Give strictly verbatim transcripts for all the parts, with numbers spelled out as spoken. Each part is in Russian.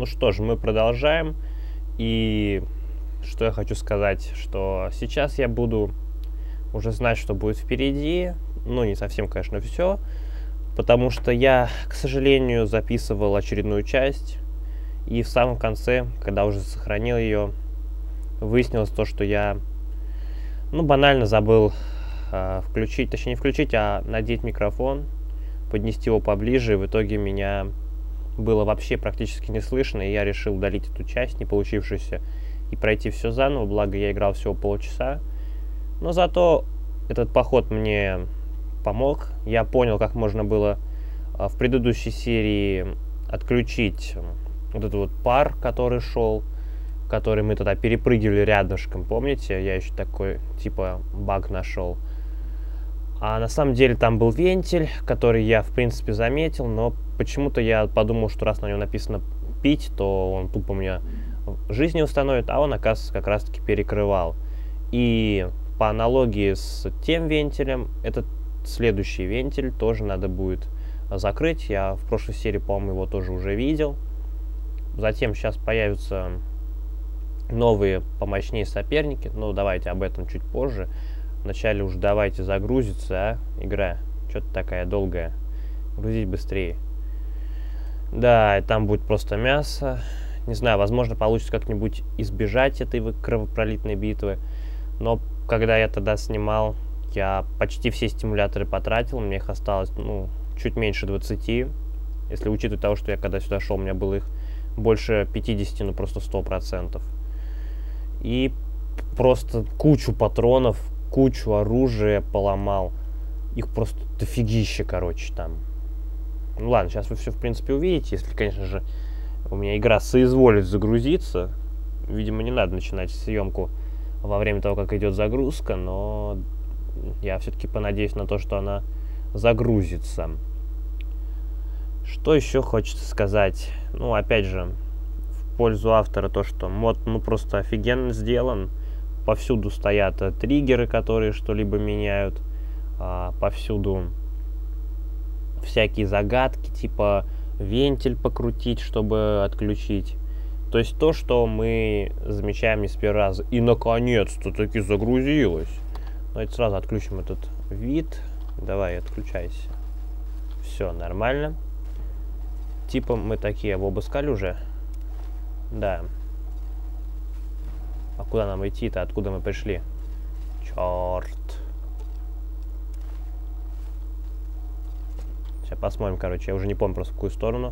Ну что ж, мы продолжаем. И что я хочу сказать, что сейчас я буду уже знать, что будет впереди. Ну, не совсем, конечно, все. Потому что я, к сожалению, записывал очередную часть. И в самом конце, когда уже сохранил ее, выяснилось то, что я, ну, банально забыл э, включить, точнее не включить, а надеть микрофон, поднести его поближе. И в итоге меня было вообще практически не слышно, и я решил удалить эту часть, не получившуюся, и пройти все заново, благо я играл всего полчаса. Но зато этот поход мне помог. Я понял, как можно было а, в предыдущей серии отключить вот этот вот пар, который шел, который мы тогда перепрыгивали рядышком, помните? Я еще такой, типа, баг нашел. А на самом деле там был вентиль, который я, в принципе, заметил, но почему-то я подумал, что раз на нем написано «пить», то он тупо у меня жизнь не установит, а он, оказывается, как раз-таки перекрывал. И по аналогии с тем вентилем, этот следующий вентиль тоже надо будет закрыть. Я в прошлой серии, по-моему, его тоже уже видел. Затем сейчас появятся новые помощнее соперники, но давайте об этом чуть позже. Вначале уж давайте загрузиться, а, игра. Что-то такая долгая. Грузить быстрее. Да, и там будет просто мясо. Не знаю, возможно, получится как-нибудь избежать этой кровопролитной битвы. Но когда я тогда снимал, я почти все стимуляторы потратил. Мне их осталось, ну, чуть меньше двадцати. Если учитывать того, что я когда сюда шел, у меня было их больше пятидесяти, ну просто сто процентов. И просто кучу патронов, кучу оружия поломал. Их просто дофигища, короче, там. Ну ладно, сейчас вы все, в принципе, увидите. Если, конечно же, у меня игра соизволит загрузиться. Видимо, не надо начинать съемку во время того, как идет загрузка. Но я все-таки понадеюсь на то, что она загрузится. Что еще хочется сказать? Ну, опять же, в пользу автора то, что мод, ну, просто офигенно сделан. Повсюду стоят триггеры, которые что-либо меняют. А, повсюду всякие загадки, типа вентиль покрутить, чтобы отключить. То есть то, что мы замечаем не с первого раза. И наконец-то таки загрузилось. Давайте сразу отключим этот вид. Давай, отключайся. Все, нормально. Типа мы такие его обыскали уже. Да. А куда нам идти-то? Откуда мы пришли? Черт. Сейчас посмотрим, короче. Я уже не помню просто в какую сторону.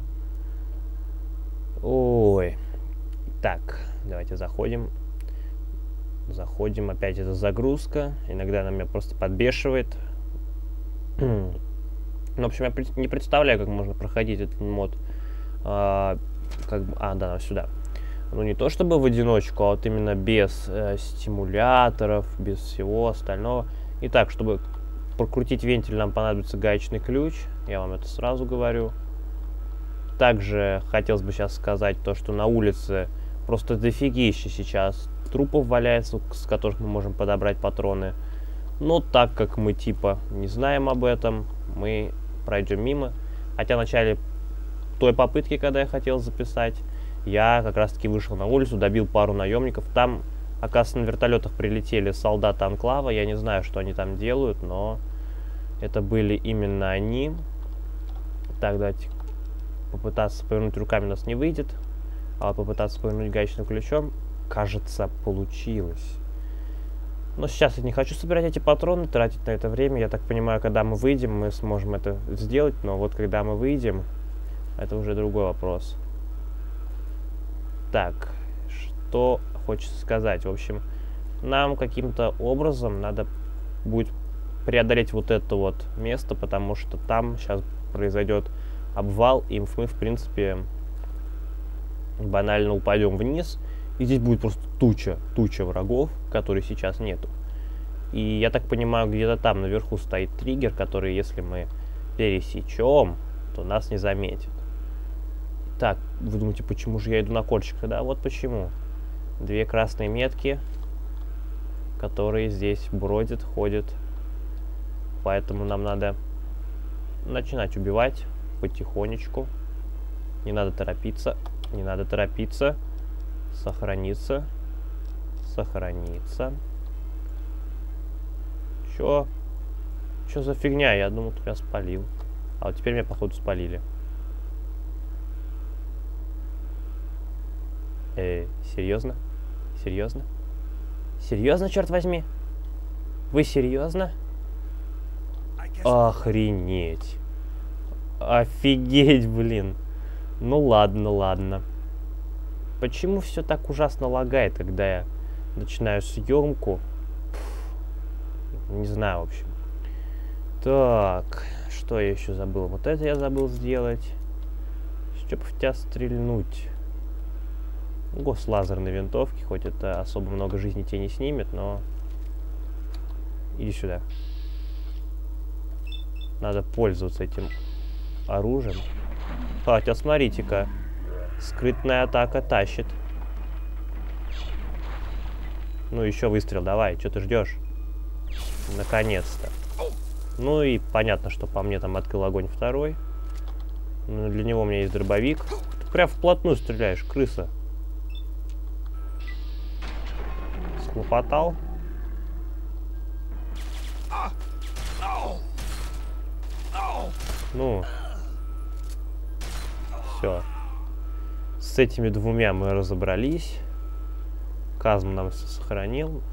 Ой. Так, давайте заходим. Заходим. Опять эта загрузка. Иногда она меня просто подбешивает. Ну, в общем, я не представляю, как можно проходить этот мод. А, как бы... а да, сюда. Ну, не то чтобы в одиночку, а вот именно без э, стимуляторов, без всего остального. Итак, чтобы прокрутить вентиль, нам понадобится гаечный ключ. Я вам это сразу говорю. Также хотелось бы сейчас сказать то, что на улице просто дофигища сейчас трупов валяется, с которых мы можем подобрать патроны. Но так как мы типа не знаем об этом, мы пройдем мимо. Хотя в начале той попытки, когда я хотел записать, я как раз таки вышел на улицу, добил пару наемников. Там, оказывается, на вертолетах прилетели солдаты Анклава. Я не знаю, что они там делают, но это были именно они. Так, давайте попытаться повернуть руками у нас не выйдет. А попытаться повернуть гаечным ключом, кажется, получилось. Но сейчас я не хочу собирать эти патроны, тратить на это время. Я так понимаю, когда мы выйдем, мы сможем это сделать. Но вот когда мы выйдем, это уже другой вопрос. Так, что хочется сказать? В общем, нам каким-то образом надо будет преодолеть вот это вот место, потому что там сейчас произойдет обвал, и мы, в принципе, банально упадем вниз. И здесь будет просто туча, туча врагов, которых сейчас нету. И я так понимаю, где-то там наверху стоит триггер, который, если мы пересечем, то нас не заметит. Так, вы думаете, почему же я иду на кольчиках? Да, вот почему. Две красные метки, которые здесь бродят, ходят. Поэтому нам надо начинать убивать потихонечку. Не надо торопиться. Не надо торопиться. Сохраниться. Сохраниться. Чё? Чё за фигня? Я думал, тебя спалил. А вот теперь меня, походу, спалили. Эй, серьезно? Серьезно? Серьезно, черт возьми? Вы серьезно? Охренеть. Офигеть, блин. Ну ладно, ладно. Почему все так ужасно лагает, когда я начинаю съемку? Не знаю, в общем. Так, что я еще забыл? Вот это я забыл сделать. Чтобы в тебя стрельнуть. Гос лазерной винтовки, хоть это особо много жизни тебе не снимет, но... Иди сюда. Надо пользоваться этим оружием. Хотя, смотрите-ка. Скрытная атака тащит. Ну, еще выстрел, давай. Что ты ждешь? Наконец-то. Ну и понятно, что по мне там открыл огонь второй. Но для него у меня есть дробовик. Ты прям вплотную стреляешь, крыса. Схлопотал. Ну. Все. С этими двумя мы разобрались. Казм нам сохранил.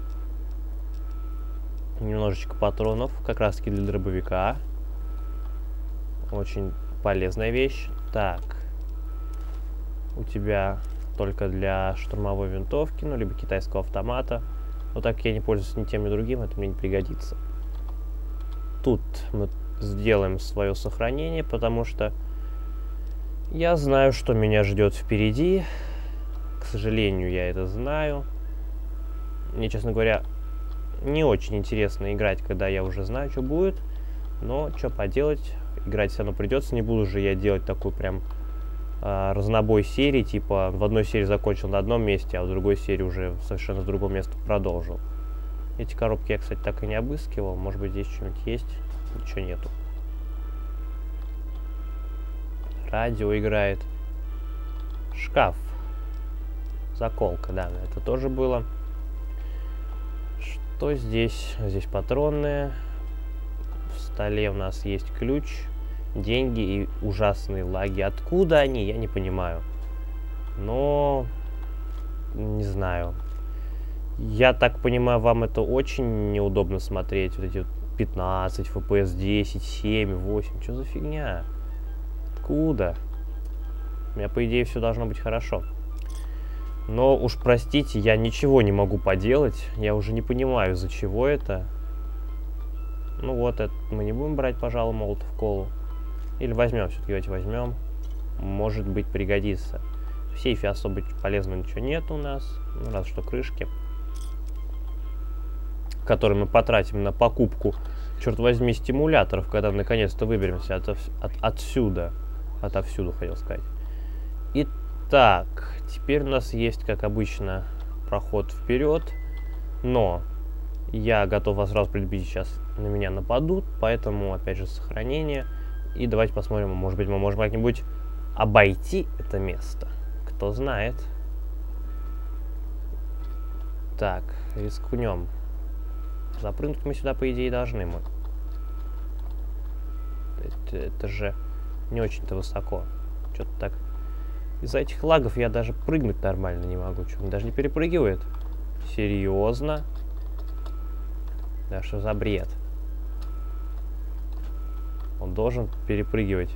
Немножечко патронов, как раз таки для дробовика. Очень полезная вещь. Так. У тебя только для штурмовой винтовки, ну, либо китайского автомата. Но так как я не пользуюсь ни тем, ни другим, это мне не пригодится. Тут мы сделаем свое сохранение, потому что я знаю, что меня ждет впереди. К сожалению, я это знаю. Мне, честно говоря, не очень интересно играть, когда я уже знаю, что будет. Но что поделать, играть все равно придется. Не буду же я делать такой прям а, разнобой серии. Типа в одной серии закончил на одном месте, а в другой серии уже совершенно с другого места продолжил. Эти коробки я, кстати, так и не обыскивал. Может быть, здесь что-нибудь есть. Ничего нету. Радио играет. Шкаф. Заколка, да, это тоже было. Что здесь? Здесь патронные. В столе у нас есть ключ, деньги и ужасные лаги. Откуда они, я не понимаю. Но... Не знаю. Я так понимаю, вам это очень неудобно смотреть. Вот эти вот пятнадцать эф пи эс, десять, семь, восемь. Что за фигня? Откуда? У меня, по идее, все должно быть хорошо. Но уж простите, я ничего не могу поделать. Я уже не понимаю, из-за чего это. Ну вот, это мы не будем брать, пожалуй, молотов колу. Или возьмем, все-таки давайте возьмем. Может быть, пригодится. В сейфе особо полезного ничего нет у нас. Ну, разве что крышки, которые мы потратим на покупку, черт возьми, стимуляторов, когда наконец-то выберемся от, от, отсюда. Отовсюду, хотел сказать. Итак, теперь у нас есть, как обычно, проход вперед. Но я готов вас сразу предупредить, сейчас на меня нападут, поэтому, опять же, сохранение. И давайте посмотрим, может быть, мы можем как-нибудь обойти это место. Кто знает. Так, рискнем. Запрыгнуть мы сюда, по идее, должны мы. Это, это же не очень-то высоко. Что-то так. Из-за этих лагов я даже прыгнуть нормально не могу. Что, он даже не перепрыгивает? Серьезно? Да что за бред? Он должен перепрыгивать.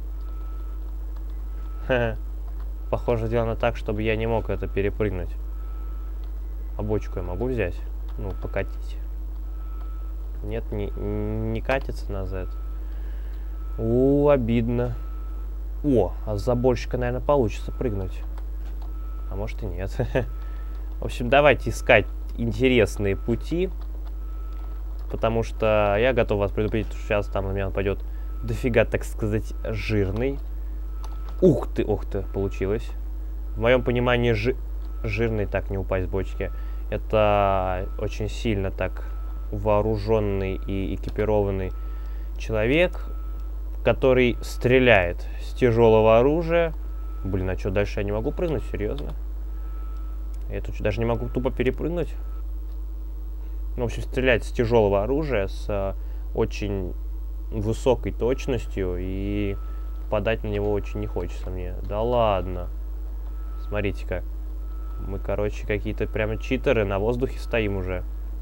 Ха-ха. Похоже, сделано так, чтобы я не мог это перепрыгнуть. А бочку я могу взять? Ну, покатить. Нет, не, не катится назад. У, обидно. О, а с заборщика, наверное, получится прыгнуть. А может и нет. В общем, давайте искать интересные пути. Потому что я готов вас предупредить, что сейчас там на меня нападет дофига, так сказать, жирный. Ух ты, ух ты, получилось. В моем понимании жи жирный, так, не упасть с бочки. Это очень сильно так вооруженный и экипированный человек, который стреляет с тяжелого оружия Блин, а что, дальше я не могу прыгнуть? Серьезно? Я тут даже не могу тупо перепрыгнуть. Ну, в общем, стрелять с тяжелого оружия, с а, очень высокой точностью, и попадать на него очень не хочется мне. Да ладно. Смотрите-ка. Мы, короче, какие-то прямо читеры, на воздухе стоим уже.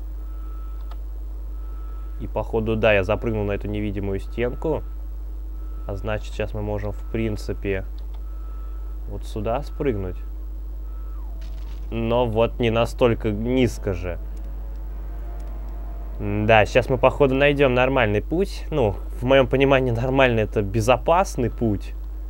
И, походу, да, я запрыгнул на эту невидимую стенку. А значит, сейчас мы можем, в принципе, вот сюда спрыгнуть. Но вот не настолько низко же. Да, сейчас мы, походу, найдем нормальный путь. Ну, в моем понимании, нормальный — это безопасный путь.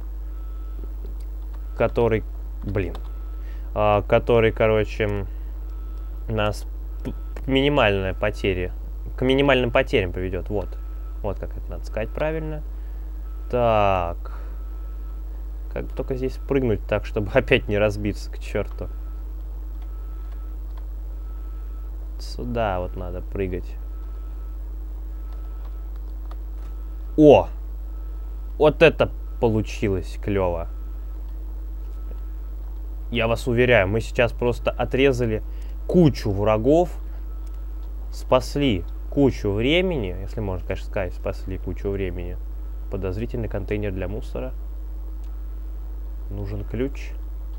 Который, блин, а, который, короче, нас к минимальной потере, к минимальным потерям поведет. Вот, вот как это надо сказать правильно. Так, как только здесь прыгнуть так, чтобы опять не разбиться к черту. Сюда вот надо прыгать. О! Вот это получилось клево. Я вас уверяю, мы сейчас просто отрезали кучу врагов, спасли кучу времени, если можно, конечно, сказать, спасли кучу времени. Подозрительный контейнер для мусора. Нужен ключ.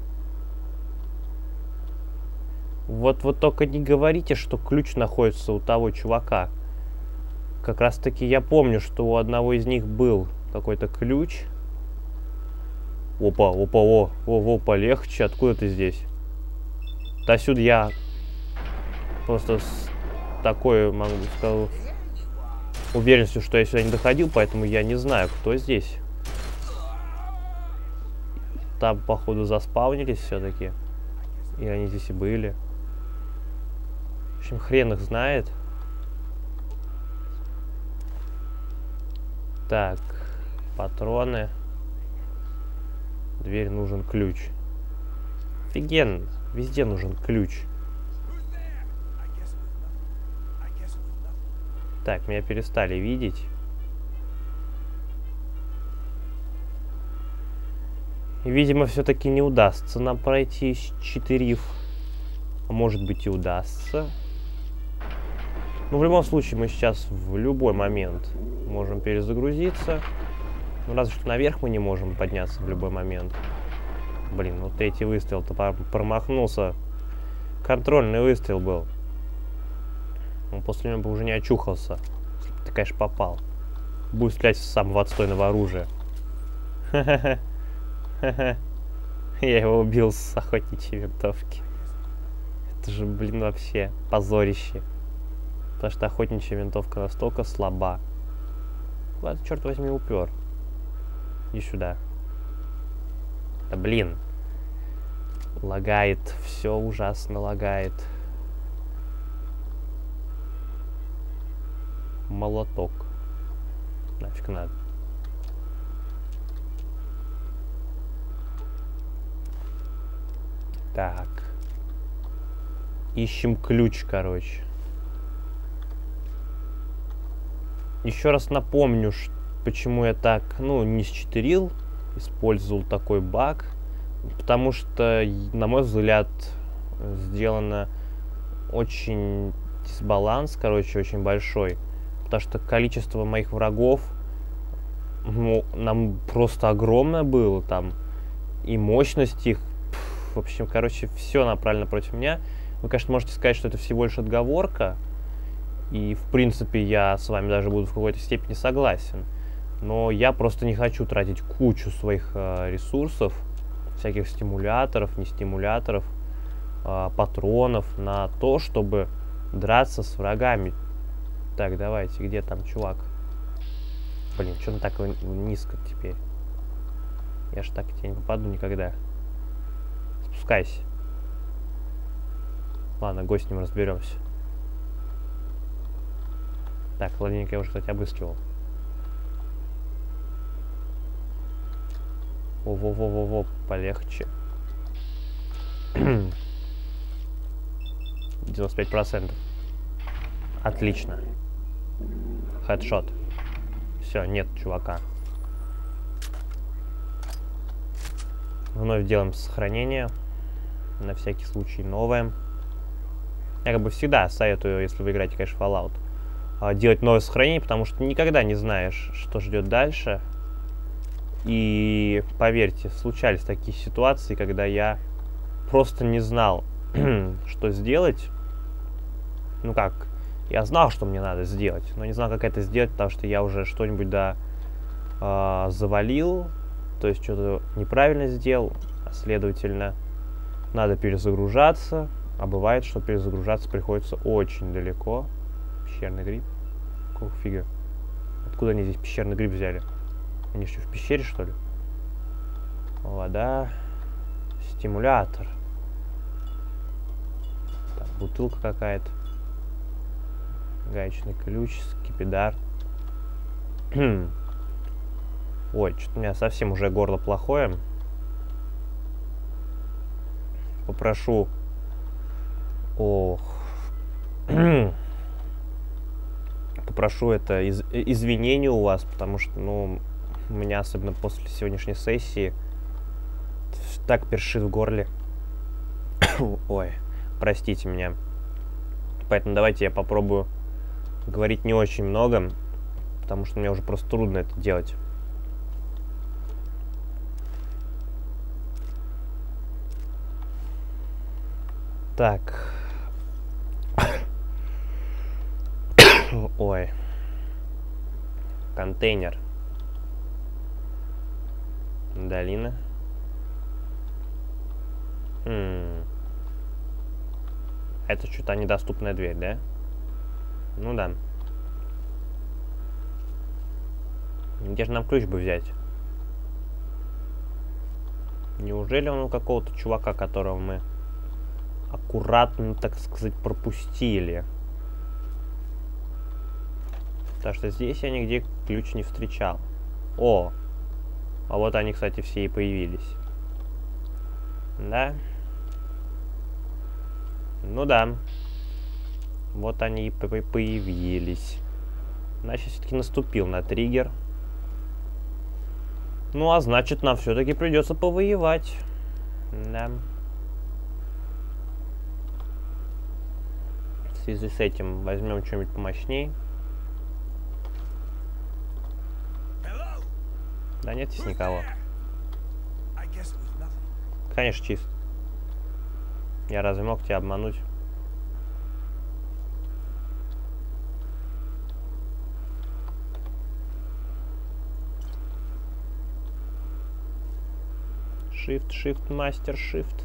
Вот, вот только не говорите, что ключ находится у того чувака. Как раз таки я помню, что у одного из них был какой-то ключ. Опа, опа, о, о, о, полегче. Откуда ты здесь? Отсюда я просто с такой, могу сказать, уверенностью, что я сюда не доходил, поэтому я не знаю, кто здесь. Там, походу, заспаунились все-таки. И они здесь и были. В общем, хрен их знает. Так, патроны. Дверь, нужен ключ. Офигенно, везде нужен ключ. Так, меня перестали видеть. И, видимо, все-таки не удастся нам пройти четыре. А может быть и удастся. Ну, в любом случае, мы сейчас в любой момент можем перезагрузиться. Ну, разве что наверх мы не можем подняться в любой момент. Блин, вот третий выстрел-то промахнулся. Контрольный выстрел был. Он после него бы уже не очухался. Если бы ты, конечно, попал. Будет стрелять с самого отстойного оружия. Ха-ха-ха. Ха-ха. Я его убил с охотничьей винтовки. Это же, блин, вообще позорище. Потому что охотничья винтовка настолько слаба. Куда ты, черт возьми, упер? И сюда. Да блин. Лагает. Все ужасно лагает. Молоток. Нафиг надо. Так. Ищем ключ, короче. Еще раз напомню, почему я так, ну, не считерил, использовал такой баг. Потому что, на мой взгляд, сделано очень дисбаланс, короче, очень большой. Потому что количество моих врагов, ну, нам просто огромное было там. И мощность их, пф, в общем, короче, все направлено против меня. Вы, конечно, можете сказать, что это всего лишь отговорка. И, в принципе, я с вами даже буду в какой-то степени согласен. Но я просто не хочу тратить кучу своих э, ресурсов, всяких стимуляторов, не стимуляторов, э, патронов на то, чтобы драться с врагами. Так, давайте, где там чувак? Блин, что он так низко теперь? Я ж так к тебе не попаду никогда. Спускайся. Ладно, гость с ним разберемся. Так, ладненько, я уже, кстати, обыскивал. Во-во-во-во-во, полегче. девяносто пять процентов. Отлично. Хедшот. Все, нет чувака. Вновь делаем сохранение. На всякий случай новое. Я как бы всегда советую, если вы играете, конечно, Fallout, делать новое сохранение, потому что никогда не знаешь, что ждет дальше. И поверьте, случались такие ситуации, когда я просто не знал, что сделать. Ну как, я знал, что мне надо сделать, но не знал, как это сделать, потому что я уже что-нибудь, да, э, завалил, то есть что-то неправильно сделал, а следовательно, надо перезагружаться, а бывает, что перезагружаться приходится очень далеко. Пещерный гриб? Какого фига? Откуда они здесь пещерный гриб взяли? Они что, в пещере, что ли? Вода. Стимулятор. Так, бутылка какая-то. Гаечный ключ, скипидар. Ой, что-то у меня совсем уже горло плохое. Попрошу... Ох... Попрошу это из извинения у вас, потому что, ну, у меня, особенно после сегодняшней сессии, так першит в горле. Ой, простите меня. Поэтому давайте я попробую говорить не очень много, потому что мне уже просто трудно это делать. Так. Ой. Контейнер. Долина. Хм. Это что-то недоступная дверь, да? Ну да. Где же нам ключ бы взять? Неужели он у какого-то чувака, которого мы аккуратно, так сказать, пропустили? Потому что здесь я нигде ключ не встречал. О! А вот они, кстати, все и появились. Да? Ну да. Вот они и появились. Значит, все-таки наступил на триггер. Ну, а значит, нам все-таки придется повоевать. Да. В связи с этим возьмем что-нибудь помощней. Да нет здесь никого. Конечно, чист. Я разве мог тебя обмануть? Shift, shift, мастер, shift.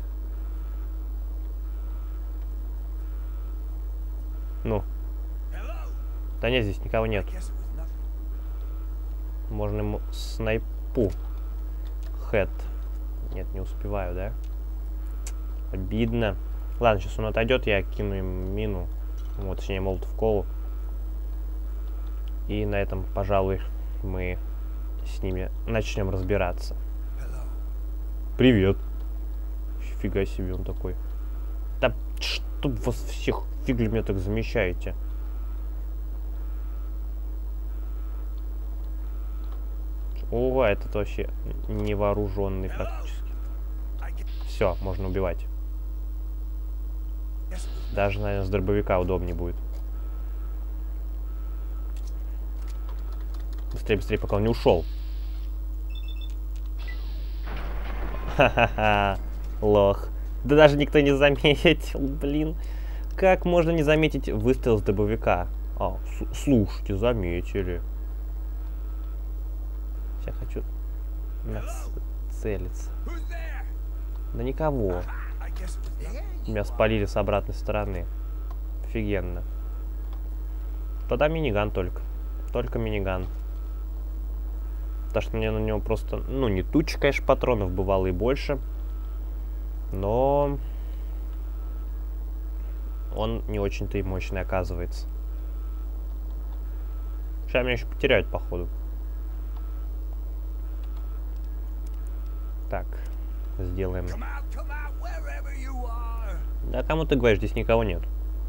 Ну. Да нет, здесь никого нет. Можно ему снайпу. Хэт. Нет, не успеваю, да? Обидно. Ладно, сейчас он отойдет, я кину им мину. Вот, точнее, молотов колу. И на этом, пожалуй, мы с ними начнем разбираться. Привет. Фига себе он такой. Да что вас всех фигли меня так замещаете? О, этот вообще невооруженный практически. Все, можно убивать. Даже, наверное, с дробовика удобнее будет. Быстрее, быстрее, пока он не ушел. Ха-ха-ха, лох. Да даже никто не заметил, блин. Как можно не заметить выстрел с дробовика? А, слушайте, заметили. Я хочу нацелиться. Да никого. Меня спалили с обратной стороны. Офигенно. Тогда миниган только. Только миниган. Потому что мне на него просто, ну, не туча, конечно, патронов, бывало и больше. Но он не очень-то и мощный оказывается. Сейчас меня еще потеряют, походу. Так, сделаем. Да кому ты говоришь, здесь никого нет.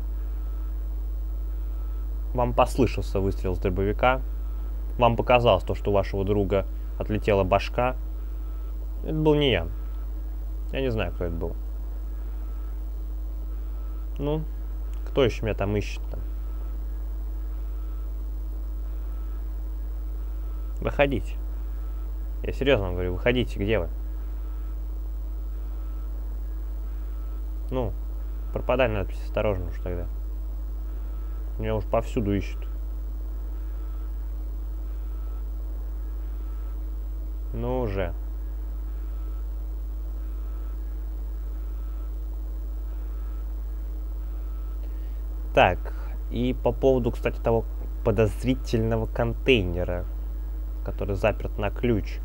Вам послышался выстрел с дробовика. Вам показалось то, что у вашего друга отлетела башка. Это был не я. Я не знаю, кто это был. Ну, кто еще меня там ищет-то? Выходите. Я серьезно вам говорю, выходите, где вы? Ну, пропадать надо быть осторожным уж тогда. Меня уж повсюду ищут. Ну уже. Так, и по поводу, кстати, того подозрительного контейнера, который заперт на ключ.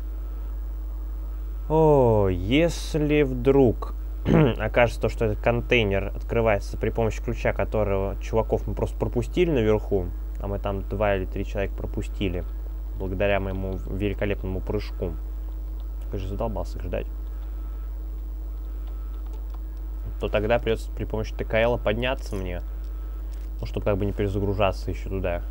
О, если вдруг окажется, что этот контейнер открывается при помощи ключа, которого чуваков мы просто пропустили наверху, а мы там два или три человека пропустили, благодаря моему великолепному прыжку. Я же задолбался их ждать. То тогда придется при помощи ТКЛа подняться мне. Ну, чтобы как бы не перезагружаться еще туда.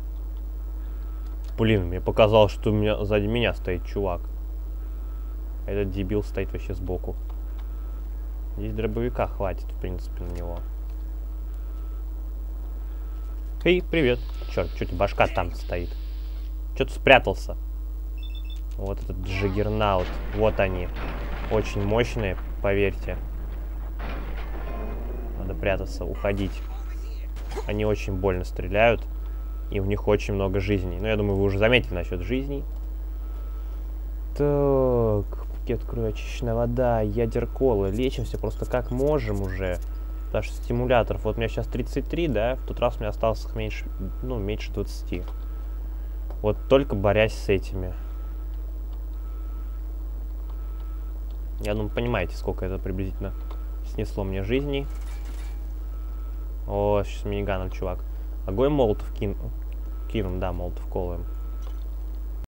Блин, мне показалось, что у меня сзади меня стоит чувак. Этот дебил стоит вообще сбоку. Здесь дробовика хватит, в принципе, на него. Эй, привет. Черт, чуть башка там стоит. Че ты спрятался? Вот этот джаггернаут. Вот они. Очень мощные, поверьте. Надо прятаться, уходить. Они очень больно стреляют. И у них очень много жизней. Ну, я думаю, вы уже заметили насчет жизней. Так, пакет крови, очищенная вода, ядерколы. Лечимся просто как можем уже. Потому что стимуляторов. Вот у меня сейчас тридцать три, да? В тот раз у меня осталось их меньше, ну, меньше двадцати. Вот только борясь с этими. Я думаю, понимаете, сколько это приблизительно снесло мне жизней. О, сейчас миниганом, чувак. Огонь молотов кин... кинем, да, молотов колаем.